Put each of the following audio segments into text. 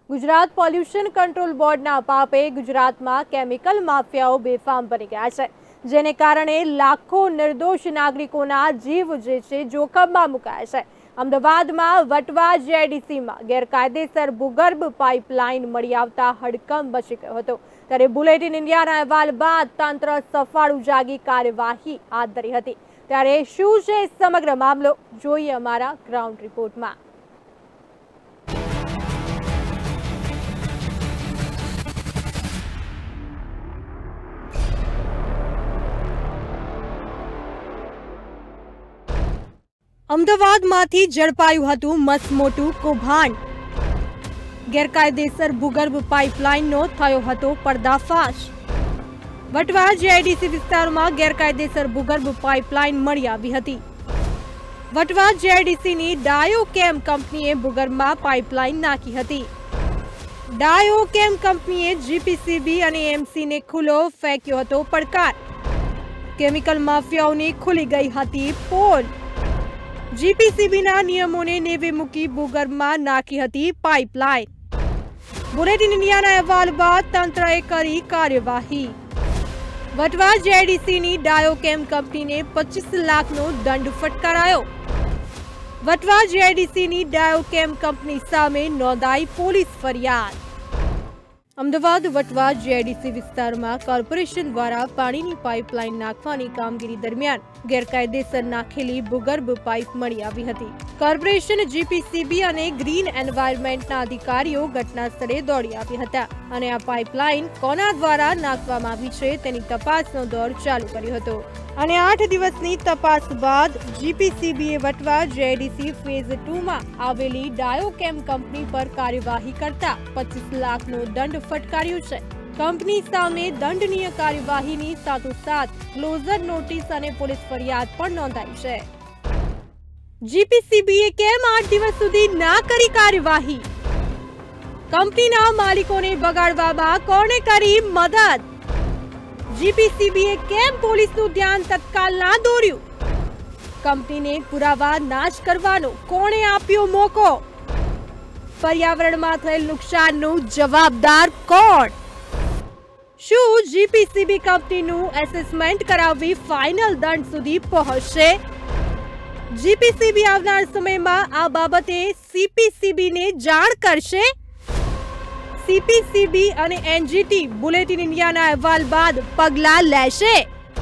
Gujarat pollution control બોર્ડના પાપે ગુજરાતમાં chemical માફિયાઓ બેફામ બની ગયા છે, જેને કારણે લાખો નિર્દોષ નાગરિકોના જીવ જે છે જોખમમાં મુકાયા છે। અમદાવાદમાં વટવા જીઆઈડીસીમાં ગેરકાયદેસર ભૂગર્ભ પાઇપલાઇન મળી આવતા હડકંપ મચી ગયો હતો, ત્યારે બુલેટિન ઇન્ડિયાના અહેવાલ બાદ તંત્ર સફાળું જાગી કાર્યવાહી હાથ ધરી હતી। ત્યારે શું છે સમગ્ર મામલો, જોઈએ અમારા ગ્રાઉન્ડ રિપોર્ટમાં। અમદાવાદમાંથી ઝડપાયું હતું મસમોટું કૌભાંડ। ગેરકાયદેસર ભૂગર્ભ પાઇપલાઇનનો થયો હતો પર્દાફાશ। વટવા જીઆઈડીસી વિસ્તારમાં ગેરકાયદેસર ભૂગર્ભ પાઇપલાઇન મળી આવી હતી। વટવા જીઆઈડીસીની ડાયોકેમ કંપનીએ ભૂગર્ભમાં પાઇપલાઇન નાખી હતી। ડાયોકેમ કંપનીએ જીપીસીબી અને એમસીને ખુલ્લો ફેંક્યો હતો પડકાર। કેમિકલ માફિયાઓની ખુલી ગઈ હતી પોલ। જીપીસીબીના નિયમોને નેવે મૂકી ભૂગર્ભમાં નાખી હતી પાઇપલાઇન। બુલેટિન ઇન્ડિયાના અહેવાલ બાદ તંત્રએ કરી કાર્યવાહી। વટવા જીઆઈડીસીની ડાયોકેમ કંપનીને 25 લાખનો દંડ ફટકારાયો। વટવા જીઆઈડીસીની ડાયોકેમ કંપની સામે નોંધાઈ પોલીસ ફરિયાદ। અમદાવાદ વટવા જીઆઈડીસી વિસ્તારમાં કોર્પોરેશન દ્વારા પાણીની પાઇપલાઇન નાખવાની કામગીરી દરમિયાન ગેરકાયદેસર નાખેલી ભૂગર્ભ પાઇપ મળી આવી હતી। કોર્પોરેશન, જીપીસીબી અને ગ્રીન એન્વાયરમેન્ટના અધિકારીઓ ઘટના સ્થળે દોડી આવ્યા હતા અને આ પાઇપલાઇન કોના દ્વારા નાખવામાં આવી છે તેની તપાસનો દોર ચાલુ કર્યો હતો અને 8 દિવસની તપાસ બાદ જીપીસીબીએ વટવા જીઆઈડીસી ફેઝ 2 માં આવેલી ડાયોકેમ કંપની પર કાર્યવાહી કરતા 25 લાખનો દંડ ફટકાર્યો છે। કંપની સામે દંડનીય કાર્યવાહીની સાથોસાથ ક્લોઝર નોટિસ અને પોલીસ ફરિયાદ પણ નોંધાઈ છે। જીપીસીબીએ કેમ 8 દિવસ સુધી ના કરી કાર્યવાહી? કંપનીના માલિકોને બગાડવામાં કોણે કરી મદદ? જીપીસીબીએ કેમ પોલીસનું ધ્યાન તત્કાલ ના દોર્યું? કંપનીને પુરાવા નાશ કરવાનો કોણે આપ્યો મોકો? પર્યાવરણમાં થયેલ નુકસાનનું જવાબદાર કોણ? શું જીપીસીબી કંપનીનું એસેસમેન્ટ કરાવવી ફાઇનલ દંડ સુધી પહોંચશે? જીપીસીબી આવનાર સમયમાં આ બાબતે સીપીસીબીને જાણ કરશે? સીપીસીબી અને એનજીટી બુલેટિન ઇન્ડિયાના અહેવાલ બાદ પગલાં લેશે?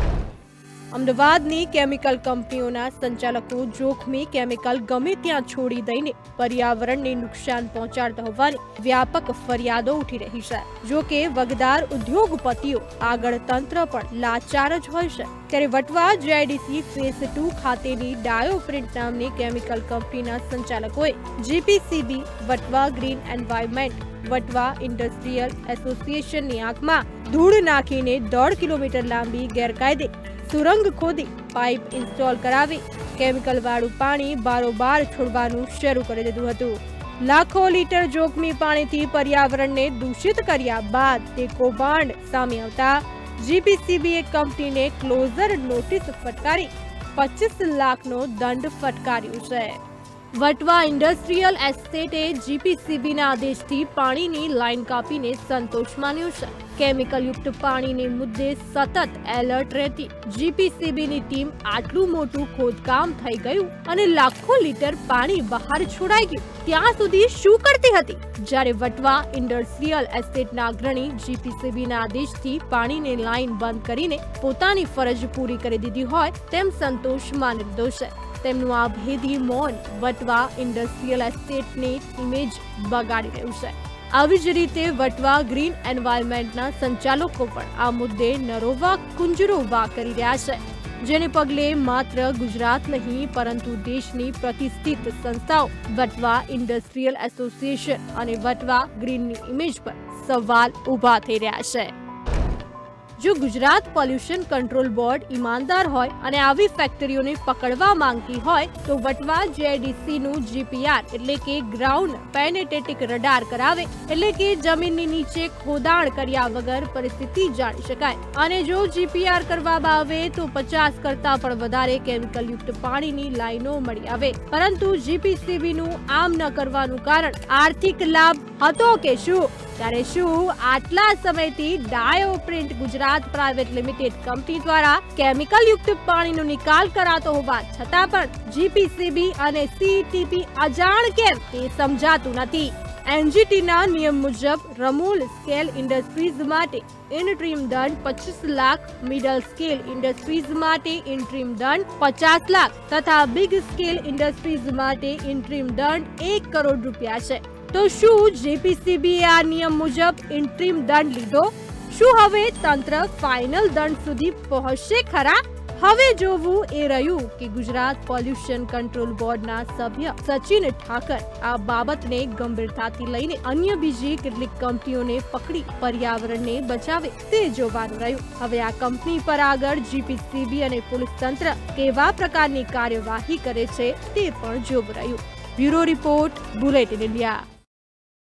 અમદાવાદની કેમિકલ કંપનીઓના સંચાલકો જોખમી કેમિકલ ગમે ત્યાં છોડી દઈને પર્યાવરણને નુકસાન પહોંચાડતા હોવાની વ્યાપક ફરિયાદો ઉઠી રહી છે। જો કે વગદાર ઉદ્યોગપતિઓ આગળ તંત્ર પણ લાચાર જ હોય છે, ત્યારે વટવા જીઆઈડીસી ફેઝ 2 ખાતેની ડાયોપ્રિન્ટ નામની કેમિકલ કંપનીના સંચાલકોએ GPCB, Vatva green environment, Vatva industrial એસોસિએશનની આંખમાં ધૂળ નાખીને 1.5 કિલોમીટર લાંબી ગેરકાયદે સુરંગ ખોદી પાઇપ ઇન્સ્ટોલ કરાવી કેમિકલ વાળું પાણી બારોબાર છોડવાનું શરૂ કરી દીધું હતું। લાખો લીટર જોખમી પાણીથી પર્યાવરણને દૂષિત કર્યા બાદ તે કૌભાંડ સામે આવતા જીપીસીબીએ કંપનીને ક્લોઝર નોટિસ ફટકારી 25 લાખનો દંડ ફટકાર્યો છે। વટવા ઇન્ડસ્ટ્રીયલ એસ્ટેટે જીપીસીબીના આદેશથી પાણીની લાઇન કાપીને સંતોષ માન્યો છે। કેમિકલયુક્ત પાણીને મુદ્દે સતત એલર્ટ રહેતી જીપીસીબીની ટીમ આટલું મોટું ખોદકામ થઈ ગયું અને લાખો લીટર પાણી બહાર છોડાઈ ગયું ત્યાં સુધી શું કરતી હતી? જ્યારે વટવા ઇન્ડસ્ટ્રીયલ એસ્ટેટના અગ્રણી જીપીસીબીના આદેશથી પાણીને લાઇન બંધ કરીને પોતાની ફરજ પૂરી કરી દીધી હોય તેમ સંતોષ માની લીધો છે। તેમનું આ ભેદી મૌન વટવા ઇન્ડસ્ટ્રીયલ એસ્ટેટની ઇમેજ બગાડી રહ્યું છે। આવી જ રીતે વટવા ગ્રીન એન્વાયરમેન્ટના સંચાલકો પણ આ મુદ્દે નરોવા કુંજરોવા કરી રહ્યા છે, જેને પગલે માત્ર ગુજરાત નહીં પરંતુ દેશની પ્રતિષ્ઠિત સંસ્થાઓ વટવા ઇન્ડસ્ટ્રીયલ એસોસિએશન અને વટવા ગ્રીનની ઇમેજ પર સવાલ ઊભા થઈ રહ્યા છે। જો ગુજરાત પોલ્યુશન કંટ્રોલ બોર્ડ ઈમાનદાર હોય અને આવી ફેક્ટરીઓને પકડવા માંગતી હોય તો વટવા GIDC નું GPR એટલે કે ગ્રાઉન્ડ પેનેટેટિક રડાર કરાવે, એટલે કે જમીનની નીચે ખોદાણ કર્યા વગર પરિસ્થિતિ જાણી શકાય. અને જો GPR કરવામાં આવે તો 50 કરતા પણ વધારે કેમિકલ યુક્ત પાણીની લાઈનો મળી આવે. પરંતુ GPCB નું આમ ન કરવાનું કારણ આર્થિક લાભ હતો કે શું? ત્યારે શું આટલા સમયથી Dioprint Gujarat private limited company દ્વારા કેમિકલ યુક્ત પાણીનો નિકાલ કરાતો હોવા છતાં પણ GPCB અને CETP અજાણ કેમ તે સમજાતું નથી. NGT ના નિયમ મુજબ રમૂલ સ્કેલ ઇન્ડસ્ટ્રીઝ માટે ઇન્ટ્રીમ દંડ 25 લાખ, મિડલ સ્કેલ ઇન્ડસ્ટ્રીઝ માટે ઇન્ટ્રીમ દંડ 50 લાખ તથા બિગ સ્કેલ ઇન્ડસ્ટ્રીઝ માટે ઇન્ટ્રીમ દંડ 1 કરોડ રૂપિયા છે. તો શું GPCB આ નિયમ મુજબ ઇન્ટ્રીમ દંડ લીધો? શું હવે તંત્ર ફાઇનલ દંડ સુધી પહોંચશે ખરા? હવે જોવું એ રહ્યું કે ગુજરાત પોલ્યુશન કંટ્રોલ બોર્ડના સભ્ય સચિન ઠાકર આ બાબતને ગંભીરતાથી લઈને અન્ય બીજી કેટલીક કંપનીઓને પકડી પર્યાવરણને બચાવે તે જોવાનું રહ્યું. હવે આ કંપની પર આગળ GPCB અને પોલીસ તંત્ર કેવા પ્રકારની કાર્યવાહી કરે છે તે પણ જોવું રહ્યું. Bureau report, bulletin India.